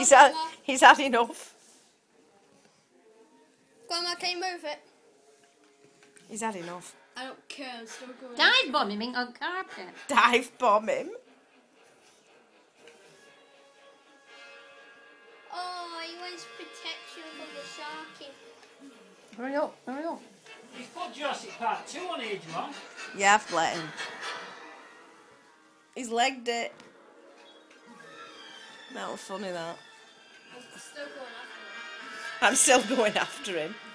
He's had enough. Grandma, can you move it? He's had enough. I don't care. I'm still going. Dive bombing on carpet. Dive bomb him. Oh, he wants protection from the sharky. Hurry up, hurry up. He's put Jurassic Park 2 on here, Joanne. Yeah, I've let him. He's legged it. That was funny, that. I'm still going after him. I'm still going after him.